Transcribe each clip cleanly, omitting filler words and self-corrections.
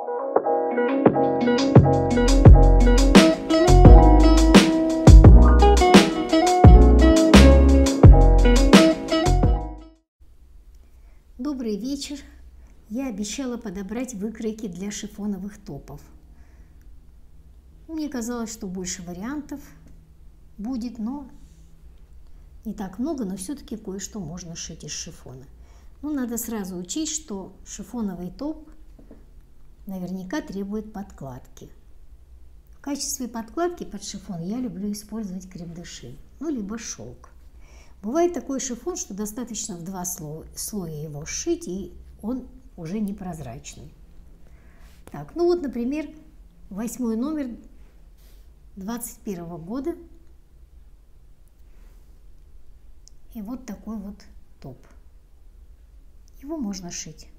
Добрый вечер! Я обещала подобрать выкройки для шифоновых топов. Мне казалось, что больше вариантов будет, но не так много, но все-таки кое-что можно шить из шифона. Но надо сразу учесть, что шифоновый топ наверняка требует подкладки. В качестве подкладки под шифон я люблю использовать креп-де-ши, ну либо шелк. Бывает такой шифон, что достаточно в 2 слоя его сшить, и он уже непрозрачный. Так, ну вот, например, 8 номер 21 года. И вот такой вот топ. Его можно шить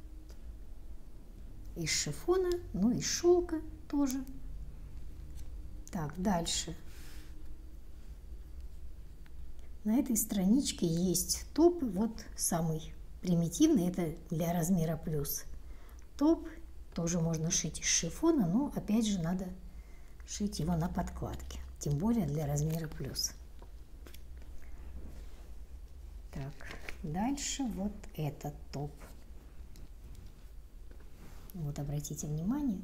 из шифона, ну и шелка тоже. Так, дальше. На этой страничке есть топ, вот самый примитивный, это для размера плюс. Топ тоже можно шить из шифона, но опять же надо шить его на подкладке, тем более для размера плюс. Так, дальше вот этот топ. Вот обратите внимание.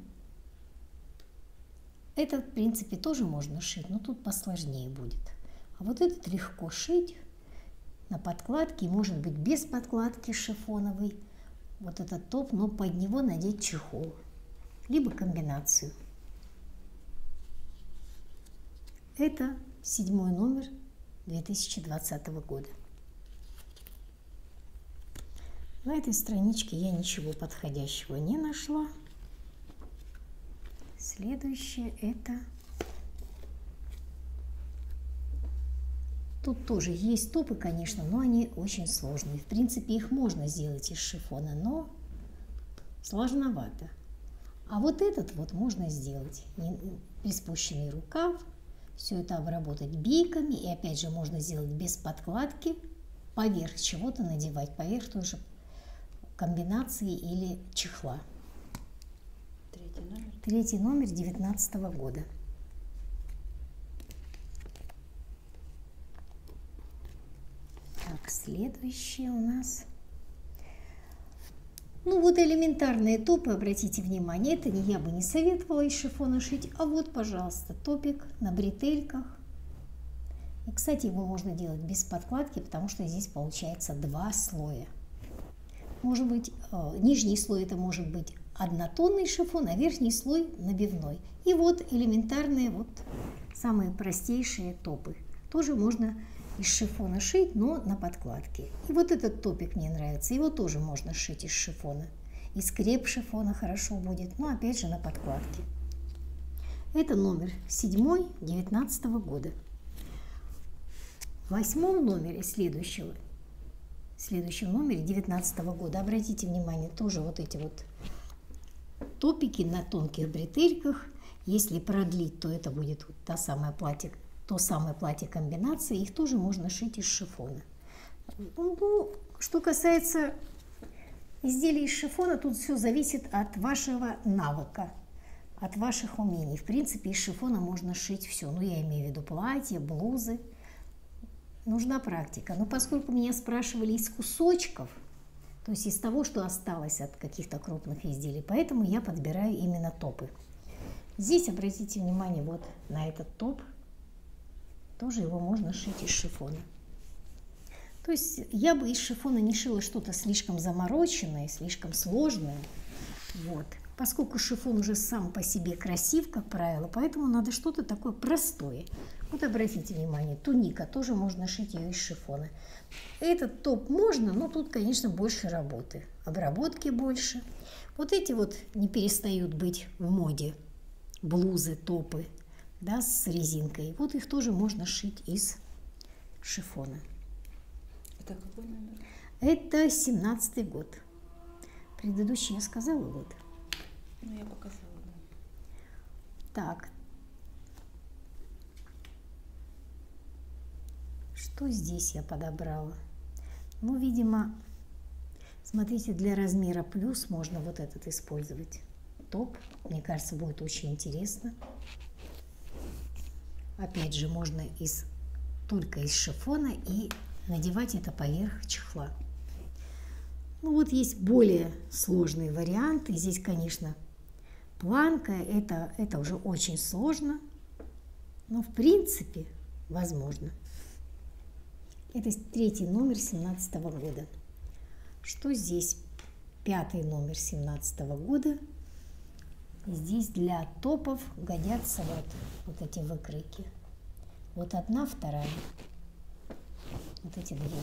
Это, в принципе, тоже можно шить, но тут посложнее будет. А вот этот легко шить на подкладке, может быть без подкладки шифоновый. Вот этот топ, но под него надеть чехол, либо комбинацию. Это 7 номер 2020 года. На этой страничке я ничего подходящего не нашла. Следующее это... Тут тоже есть топы, конечно, но они очень сложные. В принципе, их можно сделать из шифона, но сложновато. А вот этот вот можно сделать. Приспущенный рукав. Все это обработать бейками. И опять же можно сделать без подкладки. Поверх чего-то надевать. Поверх тоже комбинации или чехла. Третий номер 19 года. Так, следующее у нас. Ну вот элементарные топы, обратите внимание, это я бы не советовала из шифона шить. А вот, пожалуйста, топик на бретельках. И, кстати, его можно делать без подкладки, потому что здесь получается 2 слоя. Может быть, нижний слой это может быть однотонный шифон, а верхний слой набивной. И вот элементарные, вот самые простейшие топы. Тоже можно из шифона шить, но на подкладке. И вот этот топик мне нравится. Его тоже можно шить из шифона. Из креп-шифона хорошо будет, но опять же на подкладке. Это номер 7 19 года. В 8 номере следующем номере 19 года, обратите внимание, тоже вот эти вот топики на тонких бретельках. Если продлить, то это будет вот то самое платье комбинации. Их тоже можно шить из шифона. Ну, что касается изделий из шифона, тут все зависит от вашего навыка, от ваших умений. В принципе, из шифона можно шить все. Ну, я имею в виду платья, блузы. Нужна практика. Но поскольку меня спрашивали из кусочков, то есть из того, что осталось от каких-то крупных изделий, поэтому я подбираю именно топы. Здесь обратите внимание вот на этот топ. Тоже его можно шить из шифона. То есть я бы из шифона не шила что-то слишком замороченное, слишком сложное. Вот. Поскольку шифон уже сам по себе красив, как правило, поэтому надо что-то такое простое. Вот обратите внимание, туника тоже можно шить ее из шифона. Этот топ можно, но тут, конечно, больше работы. Обработки больше. Вот эти вот не перестают быть в моде. Блузы, топы, да, с резинкой. Вот их тоже можно шить из шифона. Это какой номер? Это 17-й год. Предыдущий я сказала год. Ну, я показала, да. Так. Что здесь я подобрала? Ну, видимо, смотрите, для размера плюс можно вот этот использовать. топ. Мне кажется, будет очень интересно. Опять же, можно только из шифона и надевать это поверх чехла. Ну вот есть более сложные варианты. Здесь, конечно, планка. Это уже очень сложно. Но в принципе возможно. Это 3-й номер 17 года. Что здесь? 5-й номер 17 года. Здесь для топов годятся вот эти выкройки. Вот одна, вторая. Вот эти две.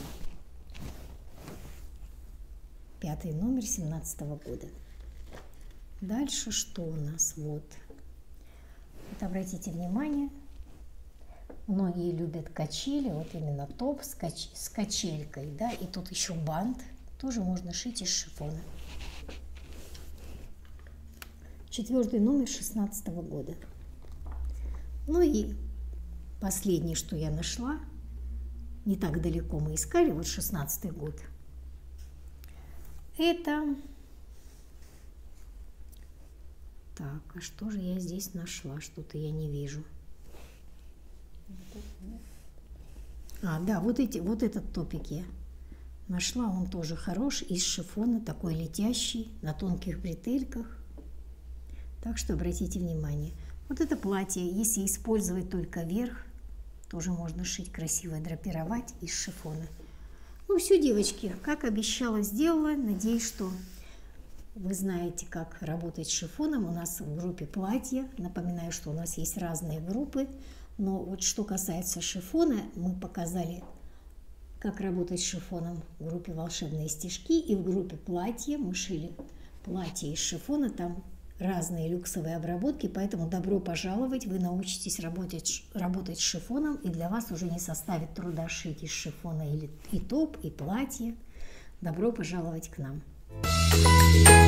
5-й номер 17 года. Дальше что у нас? Вот обратите внимание, многие любят качели, вот именно топ с качелькой, да, и тут еще бант, тоже можно шить из шифона. 4-й номер 16 года. Ну и последнее, что я нашла, не так далеко мы искали, вот 16-й год. Это... Так, а что же я здесь нашла? Что-то я не вижу. А, да, вот этот топик я нашла. Он тоже хорош, из шифона, такой летящий, на тонких бретельках. Так что обратите внимание. Вот это платье, если использовать только верх, тоже можно шить красиво, драпировать из шифона. Ну все, девочки, как обещала, сделала. Надеюсь, что вы знаете, как работать с шифоном. У нас в группе платья. Напоминаю, что у нас есть разные группы. Но вот что касается шифона, мы показали, как работать с шифоном в группе «Волшебные стишки». И в группе платья мы шили платье из шифона. Там разные люксовые обработки, поэтому добро пожаловать. Вы научитесь работать с шифоном, и для вас уже не составит труда шить из шифона и топ, и платье. Добро пожаловать к нам.